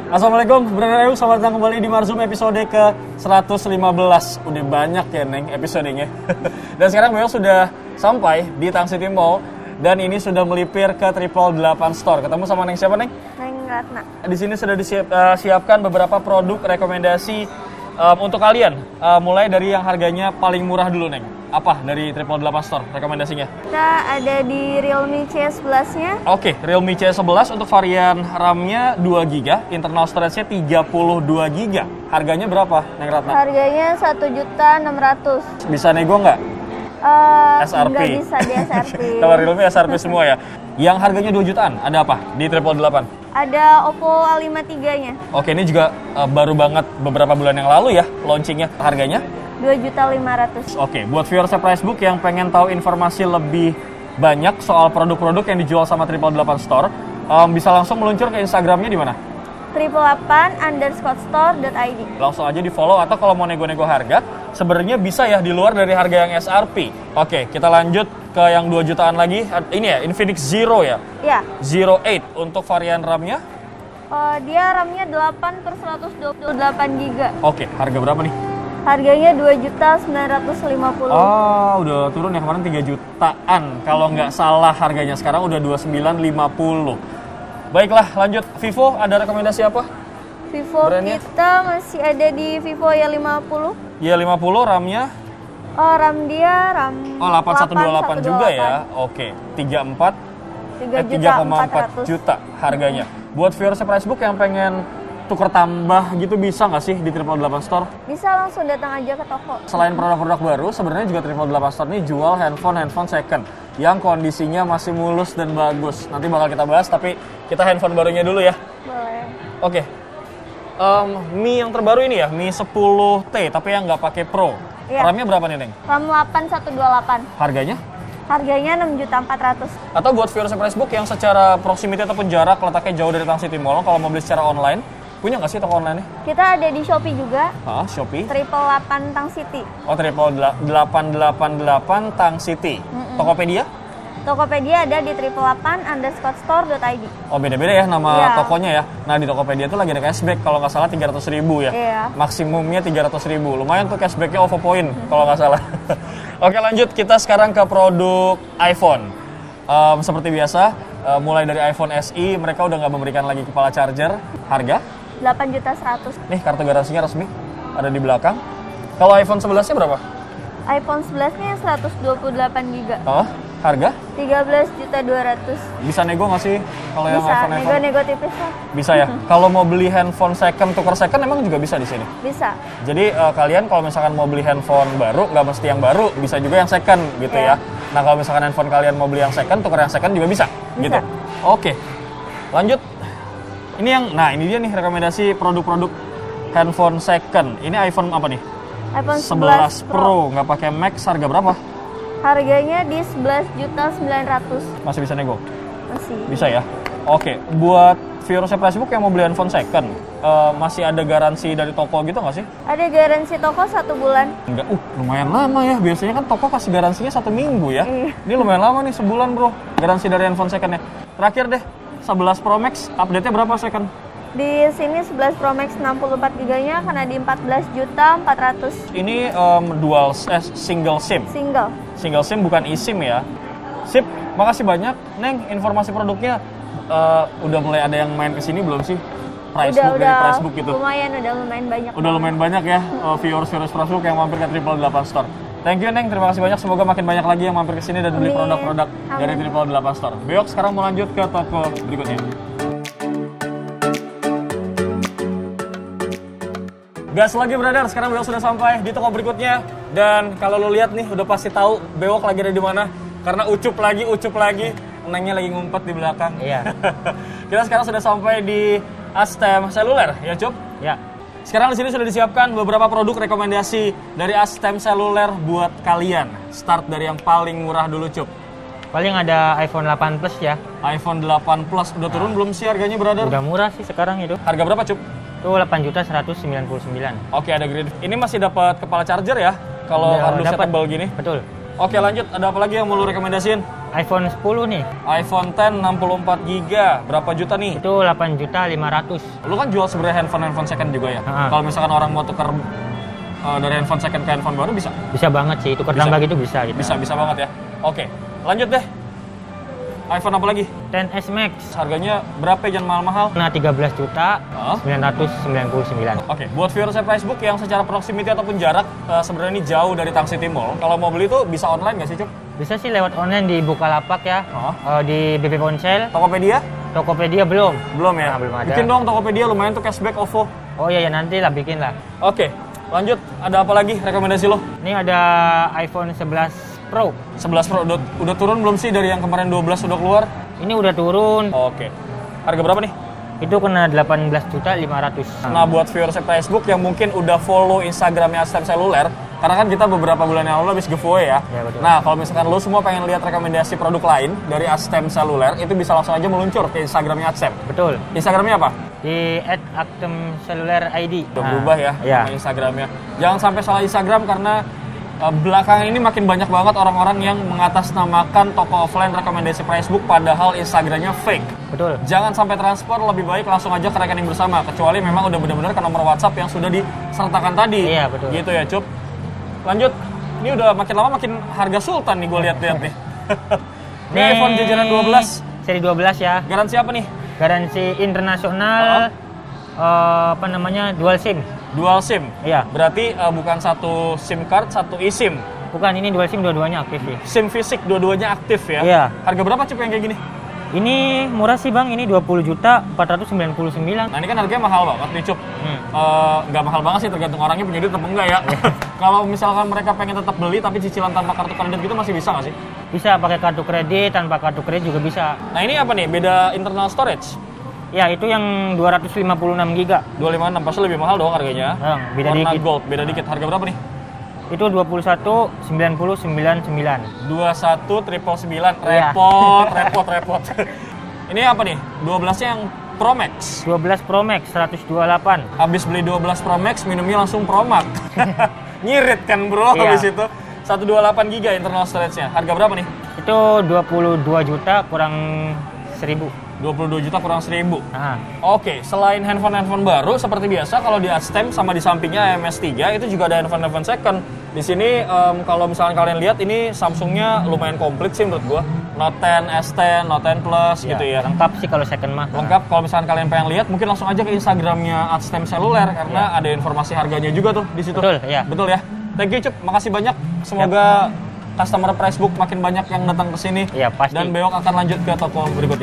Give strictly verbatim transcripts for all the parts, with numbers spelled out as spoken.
Assalamualaikum, Brother Ayu, selamat datang kembali di Marzum episode ke seratus lima belas. Udah banyak ya Neng episodenya. Dan sekarang Beo sudah sampai di Tang City Mall dan ini sudah melipir ke Triple Delapan Store. Ketemu sama Neng siapa Neng? Neng Ratna. Di sini sudah disiapkan beberapa produk rekomendasi um, untuk kalian. Uh, mulai dari yang harganya paling murah dulu Neng. Apa dari Triple Delapan Store rekomendasinya? Kita ada di Realme C sebelas-nya. Oke, Realme C sebelas untuk varian RAM-nya dua giga, internal storage-nya tiga puluh dua giga. Harganya berapa, Neng Ratna? Harganya satu juta enam ratus ribu. Bisa nego nggak? Uh, S R P. Nggak bisa di S R P. Kalau Realme S R P semua ya. Yang harganya dua jutaan, ada apa di Triple Delapan? Ada Oppo A lima tiga-nya. Oke, ini juga uh, baru banget beberapa bulan yang lalu ya launchingnya. Harganya? dua juta lima ratus ribu. Oke, buat viewers Pricebook yang pengen tahu informasi lebih banyak soal produk-produk yang dijual sama Triple Delapan Store, um, bisa langsung meluncur ke Instagramnya di mana? triple delapan underscore store dot I D. Langsung aja di follow, atau kalau mau nego-nego harga, sebenarnya bisa ya di luar dari harga yang S R P. Oke, kita lanjut ke yang dua jutaan lagi. Ini ya, Infinix Zero ya? Ya. Zero eight untuk varian RAM-nya? Uh, dia RAM-nya delapan per seratus dua puluh delapan giga. Oke, harga berapa nih? Harganya dua juta sembilan ratus lima puluh. Oh, udah turun ya, kemarin tiga jutaan. Kalau nggak salah harganya sekarang udah dua puluh sembilan lima puluh. Baiklah, lanjut. Vivo, ada rekomendasi apa? Vivo brandnya? Kita masih ada di Vivo Y lima puluh. Y lima puluh, RAM-nya? Oh, RAM dia RAM Oh, delapan satu dua delapan juga ya. Oke, tiga puluh empat tiga koma empat juta harganya. Buat viewers Pricebook yang pengen tuker tambah gitu, bisa nggak sih di Triple Delapan Store? Bisa, langsung datang aja ke toko. Selain produk-produk baru, sebenarnya juga Triple Delapan Store ini jual handphone-handphone second yang kondisinya masih mulus dan bagus. Nanti bakal kita bahas, tapi kita handphone barunya dulu ya. Boleh. Oke. Um, Mi yang terbaru ini ya, Mi sepuluh T, tapi yang nggak pakai Pro. Iya. RAM-nya berapa nih, Neng? RAM delapan satu dua delapan. Harganya? Harganya enam juta empat ratus ribu. Atau buat viewers Pricebook yang secara proximity ataupun jarak letaknya jauh dari Tang City Mall, kalau mau beli secara online, punya nggak sih toko online-nya? Kita ada di Shopee juga. Ah, Shopee. Triple delapan Tang City. Oh, Triple delapan delapan delapan Tang City. Mm-mm. Tokopedia? Tokopedia ada di triple delapan underscore store dot I D. Oh, beda-beda ya nama yeah. tokonya ya. Nah, di Tokopedia itu lagi ada cashback kalau nggak salah tiga ratus ribu ya. Yeah. Maksimumnya tiga ratus ribu. Lumayan tuh cashbacknya OVO Point hmm. kalau nggak salah. Oke, lanjut. Kita sekarang ke produk iPhone. Um, seperti biasa, uh, mulai dari iPhone S E, mereka udah nggak memberikan lagi kepala charger. Harga? delapan juta seratus ribu. Nih, kartu garansinya resmi. Ada di belakang. Kalau iPhone sebelas-nya berapa? iPhone sebelas-nya seratus dua puluh delapan giga. Oh, harga? tiga belas juta dua ratus ribu. Bisa nego nggak sih kalau yang bisa, iPhone? Bisa, nego-nego tipis lah. Bisa ya? Kalau mau beli handphone second, tuker second emang juga bisa di sini? Bisa. Jadi uh, kalian kalau misalkan mau beli handphone baru, nggak mesti yang baru, bisa juga yang second gitu yeah. ya. Nah, kalau misalkan handphone kalian mau beli yang second, tuker yang second juga bisa, bisa. gitu. Oke, lanjut. Ini yang, nah ini dia nih rekomendasi produk-produk handphone second. Ini iPhone apa nih? iPhone sebelas Pro, nggak pakai Max, harga berapa? Harganya di sebelas juta sembilan ratus ribu. Masih bisa nego? Masih. Bisa ya? Oke, buat viewers Facebook yang mau beli handphone second, uh, masih ada garansi dari toko gitu nggak sih? Ada garansi toko satu bulan. Enggak, uh lumayan lama ya. Biasanya kan toko kasih garansinya satu minggu ya. Iya. Ini lumayan lama nih, sebulan bro. Garansi dari handphone secondnya. Terakhir deh, sebelas Pro Max, update-nya berapa second? Di sini sebelas Pro Max enam puluh empat giga-nya karena di empat belas juta empat ratus ribu. Ini um, dual, eh, single SIM? Single. Single SIM, bukan eSIM ya. Sip, makasih banyak. Neng, informasi produknya uh, udah mulai ada yang main kesini belum sih? Pricebook, udah, dari udah Pricebook gitu. Lumayan, udah lumayan banyak. Udah lumayan banyak ya uh, viewers-viewers Pricebook yang mampir ke Triple Delapan Store. Thank you Neng, terima kasih banyak. Semoga makin banyak lagi yang mampir ke sini dan beli produk-produk dari Triple Delapan Store. Beok, sekarang mau lanjut ke toko berikutnya. Gas lagi brother, sekarang Bewok sudah sampai di toko berikutnya. Dan kalau lo lihat nih, udah pasti tahu Bewok lagi ada di mana. Karena ucup lagi, ucup lagi. Nengnya lagi ngumpet di belakang. Iya. Kita sekarang sudah sampai di Astem Seluler, ya Cup? Ya. Sekarang di sini sudah disiapkan beberapa produk rekomendasi dari Astem Seluler buat kalian. Start dari yang paling murah dulu Cup. Paling ada iPhone delapan Plus ya. iPhone delapan Plus, udah turun nah. belum sih harganya brother? Udah murah sih sekarang itu. Harga berapa Cup? Itu delapan juta seratus sembilan puluh sembilan. Oke, ada grade. Ini masih dapat kepala charger ya? Kalau kardusnya tebal gini? Betul. Oke lanjut, ada apa lagi yang mau lu rekomendasiin? iPhone sepuluh nih. iPhone X enam puluh empat giga, berapa juta nih? Itu delapan juta lima ratus. Lu kan jual sebenarnya handphone-handphone second juga ya? Ha-ha. Kalau misalkan orang mau tuker uh, dari handphone second ke handphone baru bisa? Bisa banget sih, tukar Bisa. tambah gitu bisa gitu. Bisa, bisa banget ya. Oke, lanjut deh. iPhone apa lagi? X S Max. Harganya berapa ya, jangan mahal-mahal? Nah, tiga belas juta Hah? sembilan ratus sembilan puluh sembilan. Oke, buat viewers Facebook yang secara proximity ataupun jarak uh, sebenarnya ini jauh dari Tang City Mall. Kalau mau beli tuh bisa online nggak sih, Cuk? Bisa sih lewat online di Bukalapak ya. Oh. Eh, di B P Ponsel. Tokopedia? Tokopedia belum. Belum ya? Nah, belum ada. Bikin dong Tokopedia, lumayan tuh cashback O V O. Oh iya ya nanti lah bikin lah. Oke, lanjut. Ada apa lagi rekomendasi lo? Ini ada iPhone sebelas Pro. sebelas Pro udah, udah turun belum sih dari yang kemarin dua belas udah keluar? Ini udah turun. Oke. Harga berapa nih? Itu kena delapan belas juta lima ratus. Nah, buat viewers Facebook yang mungkin udah follow Instagramnya Astem Seluler, karena kan kita beberapa bulan yang lalu habis giveaway ya. Ya, betul. Nah, kalau misalkan lo semua pengen lihat rekomendasi produk lain dari Astem Seluler, itu bisa langsung aja meluncur ke Instagramnya Astem. Betul. Instagramnya apa? Di at Actem Seluler I D. Udah berubah ya, Ya. nama Instagramnya. Jangan sampai salah Instagram karena uh, belakangan ini makin banyak banget orang-orang yang mengatasnamakan toko offline rekomendasi Facebook padahal Instagramnya fake. Betul. Jangan sampai transfer, lebih baik langsung aja ke rekening bersama. Kecuali memang udah benar-benar ke nomor WhatsApp yang sudah disertakan tadi. Iya, betul. Gitu ya, Cup. Lanjut. Ini udah makin lama makin harga sultan nih gue lihat-lihat nih. Ini Nih, iPhone jajaran dua belas. Seri dua belas ya. Garansi apa nih? Garansi internasional. eh, apa namanya? Dual SIM. Dual SIM. Iya. Berarti uh, bukan satu SIM card, satu eSIM. Bukan, ini dual SIM dua-duanya aktif sih. SIM fisik dua-duanya aktif ya? Iya. Harga berapa, Cup, yang kayak gini? Ini murah sih bang, ini dua puluh juta empat ratus sembilan puluh sembilan. Nah, ini kan harganya mahal banget nih, Cup. Hmm. Eh, nggak mahal banget sih, tergantung orangnya punya duit atau enggak ya. Kalau misalkan mereka pengen tetap beli tapi cicilan tanpa kartu kredit gitu masih bisa nggak sih? Bisa pakai kartu kredit, tanpa kartu kredit juga bisa. Nah, ini apa nih? Beda internal storage? Ya, itu yang dua ratus lima puluh enam giga. dua ratus lima puluh enam, pasti lebih mahal dong harganya. Bang, beda Warna dikit. gold, beda dikit. Harga berapa nih? Itu dua puluh satu sembilan puluh sembilan sembilan. dua puluh satu triple sembilan. Iya. Repot, repot, repot. Ini apa nih? dua belasnya yang Pro Max. dua belas Pro Max seratus dua puluh delapan. Habis beli dua belas Pro Max, minumnya langsung Pro Max. Nyirit kan bro, Iya. habis itu. seratus dua puluh delapan giga internal storage-nya. Harga berapa nih? Itu dua puluh dua juta kurang seribu. dua puluh dua juta kurang seribu. Nah, Oke, selain handphone-handphone baru, seperti biasa kalau di Astem sama di sampingnya A M S tiga, itu juga ada handphone-handphone second. Di sini, em, kalau misalkan kalian lihat, ini Samsungnya lumayan komplit sih menurut gua. Note ten, S ten, Note ten Plus gitu ya. lengkap sih kalau second mah. Lengkap, kalau misalkan kalian pengen lihat, mungkin langsung aja ke Instagramnya Astem Seluler, karena ada informasi harganya juga tuh di situ. Betul, iya. Betul ya. Thank you, Cup. Makasih banyak. Semoga customer Facebook makin banyak yang datang ke sini. Iya, pasti. Dan Bewok akan lanjut ke toko berikutnya.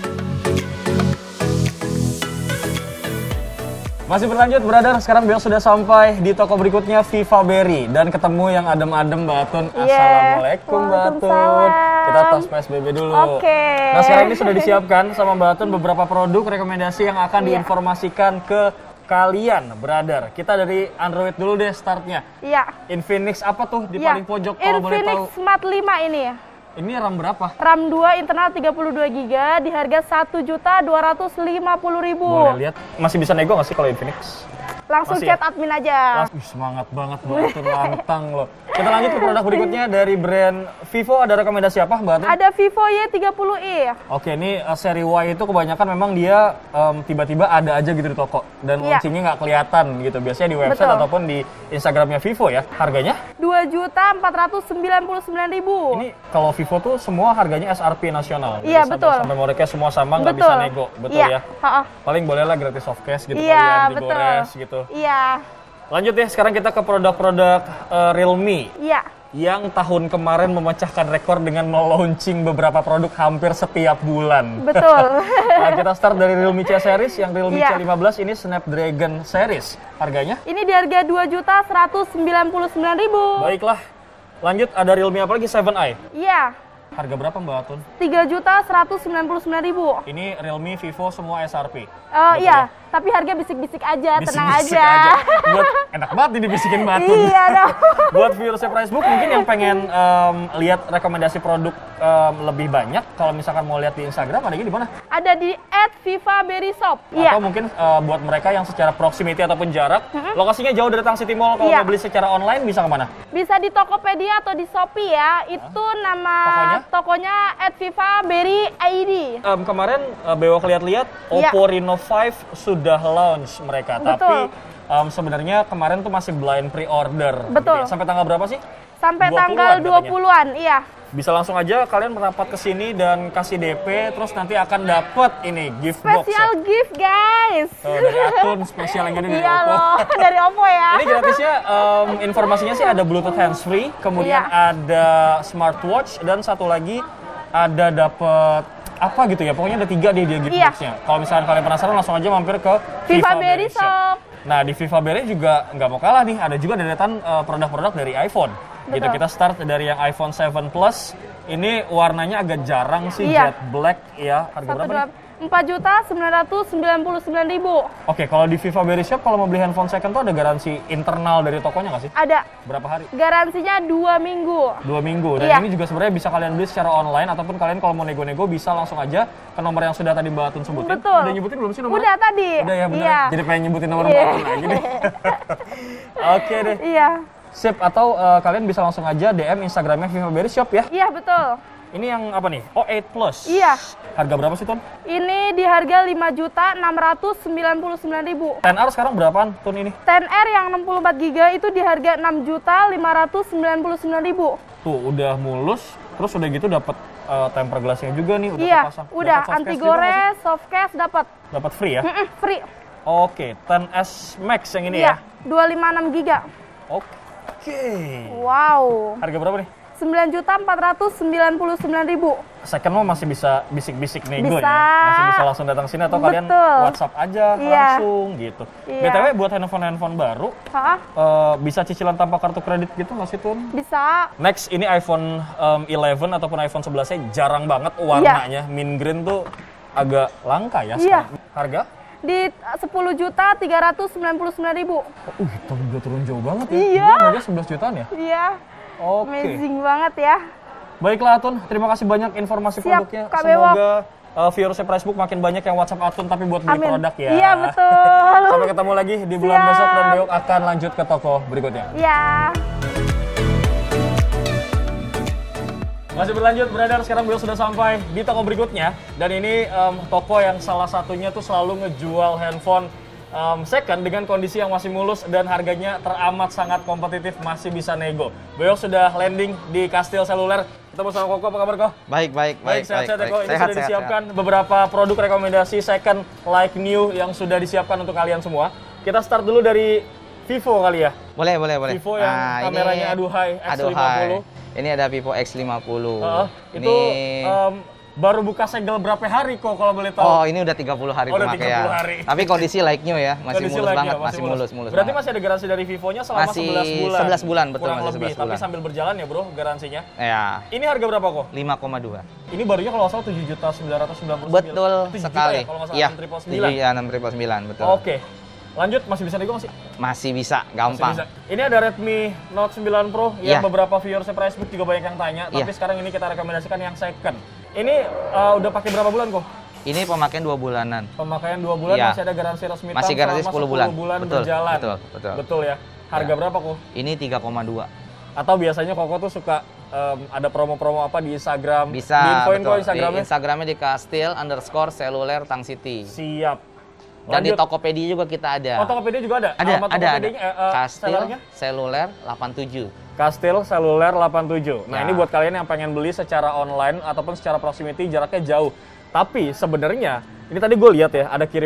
Masih berlanjut, brother. Sekarang Bewok sudah sampai di toko berikutnya, Viva Berry. Dan ketemu yang adem-adem, Mbak Atun. Iya. Assalamualaikum, Mbak Atun. Waalaikumsalam. Kita tos P S B B dulu. Oke. Nah, sekarang ini sudah disiapkan sama Mbak Atun beberapa produk rekomendasi yang akan Iya. diinformasikan ke kalian, brother. Kita dari Android dulu deh startnya. Iya. Infinix apa tuh di Iya. paling pojok kalau boleh Infinix tahu? Smart lima ini ya. Ini RAM berapa? RAM dua internal tiga puluh dua giga di harga satu juta dua ratus lima puluh ribu. Boleh lihat. Masih bisa nego nggak sih kalau Infinix? Langsung Masih chat admin aja. Wih, semangat banget Mbak Atun, lantang loh. Kita lanjut ke produk berikutnya dari brand Vivo. Ada rekomendasi apa Mbak Atun? Ada Vivo Y tiga puluh i. Oke, ini uh, seri Y itu kebanyakan memang dia um, tiba-tiba ada aja gitu di toko. Dan Iya. launchingnya nggak kelihatan gitu. Biasanya di website Betul. ataupun di Instagramnya Vivo ya. Harganya? dua juta empat ratus sembilan puluh sembilan ribu. Ini kalau Vivo tuh semua harganya S R P nasional. Jadi Iya, sampai- betul. Sampai mereknya semua sama, nggak bisa Betul. nego. Betul Iya. ya? Ha-ha. Paling bolehlah gratis soft cash gitu Iya, kalian betul. digores gitu. Iya. Lanjut deh, sekarang kita ke produk-produk uh, Realme Iya. yang tahun kemarin memecahkan rekor dengan melaunching beberapa produk hampir setiap bulan. Betul. Nah, kita start dari Realme C series, yang Realme Iya. C lima belas ini Snapdragon series. Harganya? Ini di harga dua juta seratus sembilan puluh sembilan ribu. Baiklah. Lanjut, ada Realme apa lagi? seven i. Iya. Harga berapa Mbak Atun? tiga juta seratus sembilan puluh sembilan ribu. Ini Realme, Vivo semua S R P. Oh Betul iya, ya? tapi harga bisik-bisik aja, tenang Bisik-bisik aja. Buat enak banget nih dibisikin Mbak Atun. Iya dong. Buat viewers Pricebook mungkin yang pengen um, lihat rekomendasi produk um, lebih banyak, kalau misalkan mau lihat di Instagram adanya di mana? Ada di at Viva Berry Shop. Atau Iya. mungkin uh, buat mereka yang secara proximity ataupun jarak, Mm-hmm. lokasinya jauh dari Tang City Mall, kalau Iya. mau beli secara online bisa kemana? Bisa di Tokopedia atau di Shopee ya. Itu nama Tokonya? tokonya at Viva Berry I D. Um, kemarin uh, Bewok lihat-lihat Iya. Oppo Reno lima sudah launch mereka, Betul. tapi um, sebenarnya kemarin tuh masih blind pre-order. Betul. Gitu ya. Sampai tanggal berapa sih? Sampai dua puluhan tanggal dua katanya. puluhan, iya. Bisa langsung aja kalian merapat ke sini dan kasih D P, terus nanti akan dapat ini gift box. Special Ya. gift, guys. Tuh, dari Atun spesial yang ini dari Iya Oppo. loh, dari Oppo ya. Ini gratisnya, um, informasinya sih ada Bluetooth handsfree, kemudian Iya. ada smartwatch, dan satu lagi ada dapat apa gitu ya, pokoknya ada tiga deh dia gift Iya. boxnya. Kalau misalkan kalian penasaran langsung aja mampir ke Viva Berry Shop. Nah di Viva Berry juga nggak mau kalah nih, ada juga deretan uh, produk-produk dari iPhone. Gitu, Betul. kita start dari yang iPhone tujuh Plus. Ini warnanya agak jarang sih, Iya. jet black ya. Harga berapa nih? empat juta sembilan ratus sembilan puluh sembilan ribu. Oke, kalau di Viva Berry Shop kalau mau beli handphone second tuh ada garansi internal dari tokonya nggak sih? Ada. Berapa hari? Garansinya dua minggu. Dua minggu. Dan Iya. ini juga sebenarnya bisa kalian beli secara online, ataupun kalian kalau mau nego-nego bisa langsung aja ke nomor yang sudah tadi Mbak Atun sebutin. Betul. Udah nyebutin belum sih nomornya? Udah tadi. Udah ya, bener. Iya. Jadi pengen nyebutin nomor Iya. Mbak Atun lagi nih. Oke deh. Iya. Sip, atau uh, kalian bisa langsung aja D M Instagramnya Viva Berry Shop ya. Iya, betul. Ini yang apa nih? Oh, delapan Plus. Iya. Harga berapa sih, Tun? Ini di harga lima juta enam ratus sembilan puluh sembilan ribu. sepuluh R sekarang berapaan, Tun ini? sepuluh R yang enam puluh empat giga itu di harga enam juta lima ratus sembilan puluh sembilan ribu. Tuh, udah mulus, terus udah gitu dapat uh, temper glassnya juga nih, udah Iya, kepasang. udah Dapet soft anti case juga nggak gores, soft case dapat. sih? Dapat free ya? Mm-mm, free. Oke, sepuluh S Max yang ini Iya, ya. dua ratus lima puluh enam giga. Oke. Wow. Harga berapa nih? sembilan juta empat ratus sembilan puluh sembilan ribu. Second mah masih bisa bisik-bisik nego Bisa. ya. Masih bisa langsung datang sini atau kalian Betul. WhatsApp aja Iya. langsung gitu. Iya. B T W buat handphone-handphone baru, Hah? eh, bisa cicilan tanpa kartu kredit gitu nggak sih, Tun? Bisa. Next, ini iPhone um, eleven ataupun iPhone sebelas-nya jarang banget warnanya. Mint green tuh agak langka ya Iya. sekarang. Harga? Di sepuluh juta tiga ratus sembilan puluh sembilan ribu. Oh, hitam udah turun jauh banget ya. Iya. Dulu harga sebelas jutaan ya? Iya. Oke. Amazing banget ya. Baiklah Atun, terima kasih banyak informasi Siap, produknya. Kak Semoga uh, viewersnya Pricebook makin banyak yang WhatsApp Atun tapi buat beli Amin. produk ya. Iya, betul. Sampai ketemu lagi di bulan Siap. besok dan Bewok akan lanjut ke toko berikutnya. Iya. Masih berlanjut, beredar sekarang Bewok sudah sampai di toko berikutnya. Dan ini um, toko yang salah satunya tuh selalu ngejual handphone um, second dengan kondisi yang masih mulus dan harganya teramat sangat kompetitif, masih bisa nego. Bewok sudah landing di Kastil Seluler. Ketemu sama Koko, apa kabar Kok? Baik, baik, Baik, baik. sehat-sehat ya baik, Kok. Ini Sehat, sudah sehat, disiapkan beberapa produk rekomendasi second like new yang sudah disiapkan untuk kalian semua. Kita start dulu dari Vivo kali ya. sehat. Boleh, boleh, boleh. Vivo yang Nah, kameranya ini aduhai X lima puluh. aduhai. Ini ada Vivo X lima puluh. Heeh, ini itu um, baru buka segel berapa hari Kok kalau boleh tahu? Oh, ini udah tiga puluh hari Oh, udah pemakaian. tiga puluh hari. Tapi kondisi like new ya, masih Kondisi mulus like-nya, banget, masih mulus, mulus. Berarti banget. masih ada garansi dari Vivonya selama Masih sebelas bulan. sebelas bulan, betul, Kurang masih lebih, sebelas tapi bulan. sambil berjalan ya Bro garansinya. Ya, Ini harga berapa Kok? lima koma dua. Ini barunya kalau nggak salah tujuh juta sembilan ratus sembilan puluh sembilan. Betul tujuh juta sekali. ya, kalau nggak salah Iya, enam triple sembilan. iya, enam triple sembilan, betul. Oke. Lanjut, masih bisa nego nggak sih? Masih bisa, Masih gampang. bisa. Ini ada Redmi Note sembilan Pro yang Iya. beberapa viewers Pricebook juga banyak yang tanya, tapi Iya. sekarang ini kita rekomendasikan yang second. Ini uh, udah pakai berapa bulan Kok? Ini pemakaian dua bulanan. Pemakaian dua bulan, Iya. masih ada garansi resmi Masih tahun garansi selama sepuluh bulan. Betul, berjalan. betul, betul. Betul ya. Harga Ya. berapa Kok? Ini tiga koma dua. Atau biasanya Koko tuh suka um, ada promo-promo apa di Instagram? Bisa, Di infoin betul. kok Instagramnya. Di Instagramnya di Kastil underscore seluler Tang City. Siap. Dan di Lanjut. Tokopedia juga kita ada. Oh, Tokopedia juga ada? Ada, Alamat ada, ada. Tokopedianya, eh, eh, Kastil sellernya? seluler delapan tujuh. Kastil Seluler delapan tujuh. Nah, Ya. ini buat kalian yang pengen beli secara online ataupun secara proximity jaraknya jauh. Tapi sebenarnya ini tadi gue lihat ya, ada kiriman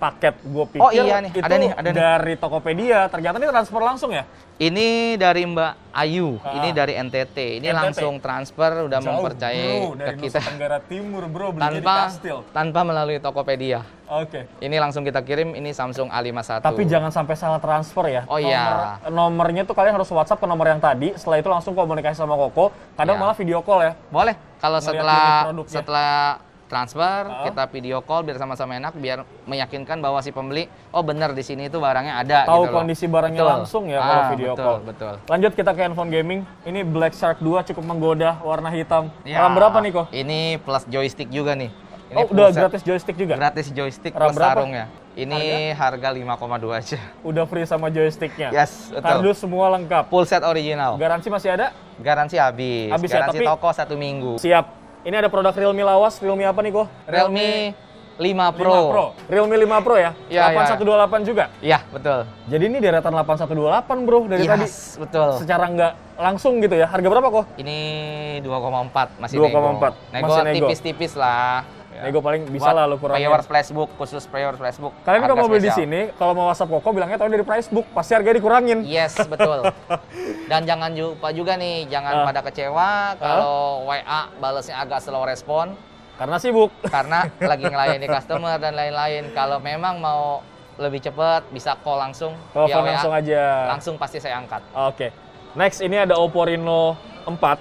paket. Gue pikir Oh iya nih, itu ada nih, ada nih. dari Tokopedia. Ternyata ini transfer langsung ya? Ini dari Mbak Ayu, Ah. ini dari N T T. Ini N T T. langsung transfer, udah Jauh, mempercayai bro, ke dari kita Nusa Tenggara Timur, bro, belinya di tanpa Kastil. tanpa melalui Tokopedia. Oke. Ini langsung kita kirim, ini Samsung A lima puluh satu. Tapi jangan sampai salah transfer ya. Oh, iya. Nomor, nomornya tuh kalian harus WhatsApp ke nomor yang tadi. Setelah itu langsung komunikasi sama Koko. Kadang Iya. malah video call ya. Boleh. Kalau Ngeliat setelah unit produknya. setelah transfer, Ah. kita video call biar sama-sama enak, biar meyakinkan bahwa si pembeli, oh benar di sini itu barangnya ada. Tahu gitu loh. kondisi barangnya Betul. langsung ya Ah, kalau video betul, call. Betul. Lanjut kita ke handphone gaming. Ini Black Shark dua cukup menggoda, warna hitam. Ya, RAM berapa nih, Ko? Ini plus joystick juga nih. Ini Oh, full udah set. gratis joystick juga? Gratis joystick RAM plus berapa? sarungnya. Ini harga, lima koma dua aja. Udah free sama joysticknya. Yes, betul. Kardus semua lengkap. Full set original. Garansi masih ada? Garansi habis. Habis ya, Garansi tapi- toko satu minggu. Siap. Ini ada produk Realme lawas. Realme apa nih, Ko? Realme lima Pro. lima Pro. Realme lima Pro ya? Ya, delapan ya. satu dua delapan juga? Iya, betul. Jadi ini deretan delapan satu dua delapan, bro, dari tadi. Yes, betul. Secara nggak langsung gitu ya. Harga berapa, Ko? Ini dua koma empat masih dua koma empat, nego. Nego masih nego. tipis-tipis lah. Ya. Nego paling bisa Buat lah lu kurangin. Pre-order flashbook, khusus pre-order flashbook. Kalian kalau harga mau beli di spesial. sini, kalau mau WhatsApp Koko bilangnya tahu dari Pricebook, pasti harganya dikurangin. Yes, betul. Dan jangan lupa juga nih, jangan Ah. pada kecewa kalau W A balesnya agak slow respon Karena sibuk. karena lagi ngelayani customer dan lain-lain. Kalau memang mau lebih cepat bisa call langsung via Telepon W A. langsung aja. Langsung pasti saya angkat. Oke. Next, ini ada Oppo Reno empat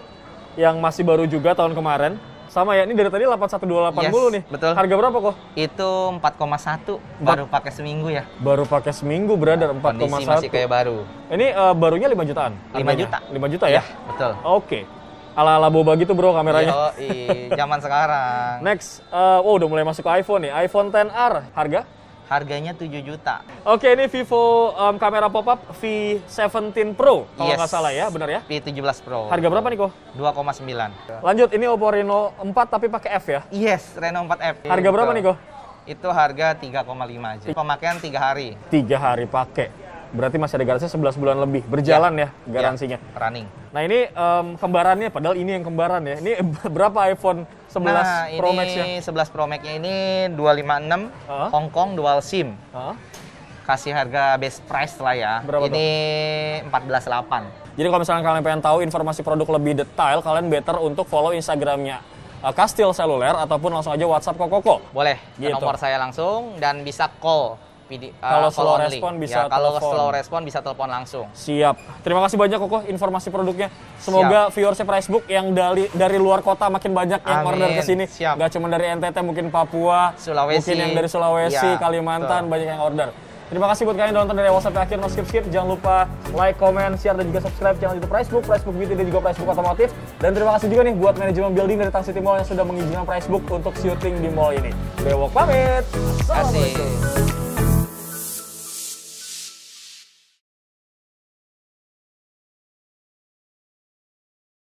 yang masih baru juga tahun kemarin. Sama ya, ini dari tadi delapan satu dua delapan Yes, mulu nih. betul. Harga berapa, Ko? Itu empat koma satu baru pakai seminggu ya. Baru pakai seminggu, brother, empat koma Kondisi satu. masih kayak baru. Ini eh, barunya lima jutaan? lima harganya? juta. lima juta ya? Betul. Oke. Ala-ala boba gitu, bro, kameranya. Yoi, zaman sekarang. Next, eh, wow, udah mulai masuk ke iPhone nih. iPhone X R, harga? Harganya tujuh juta. Oke, ini Vivo em, kamera pop-up V tujuh belas Pro, kalau Yes. nggak salah ya, benar ya? V tujuh belas Pro. Harga berapa nih, Ko? dua koma sembilan. Lanjut, ini Oppo Reno empat tapi pakai F ya? Yes, Reno empat F. Harga berapa nih, Ko? Itu harga tiga koma lima aja. Pemakaian tiga hari. Tiga hari pakai. Berarti masih ada garansi sebelas bulan lebih. Berjalan ya, garansinya. Ya, running. Nah, ini em, kembarannya, padahal ini yang kembaran ya. Ini berapa iPhone sebelas Nah, Pro ini Max ya? sebelas Pro Max-nya ini dua lima enam Hah? Hong Kong dual SIM. Hah? Kasih harga best price lah ya. Berapa ini empat belas delapan. Jadi kalau misalnya kalian pengen tahu informasi produk lebih detail, kalian better untuk follow Instagramnya uh, Kastil Seluler ataupun langsung aja WhatsApp ke Koko. Boleh, ke Gitu. nomor saya langsung dan bisa call. Video, uh, Kalau call slow only. respon bisa ya, kalau telepon. slow respon bisa telepon langsung. Siap. Terima kasih banyak Koko informasi produknya. Semoga viewersnya Pricebook yang dari dari luar kota makin banyak yang Amin. order ke sini. Siap. Gak cuma dari N T T, mungkin Papua, Sulawesi. mungkin yang dari Sulawesi, Ya, Kalimantan, betul. banyak yang order. Terima kasih buat kalian yang nonton dari awal sampai akhir. No skip skip. Jangan lupa like, comment, share dan juga subscribe channel YouTube Pricebook, Pricebook Beauty dan juga Pricebook Otomotif. Dan terima kasih juga nih buat manajemen building dari Tang City Mall yang sudah mengizinkan Pricebook untuk syuting di mall ini. Bewok pamit. Terima Assalamualaikum. kasih.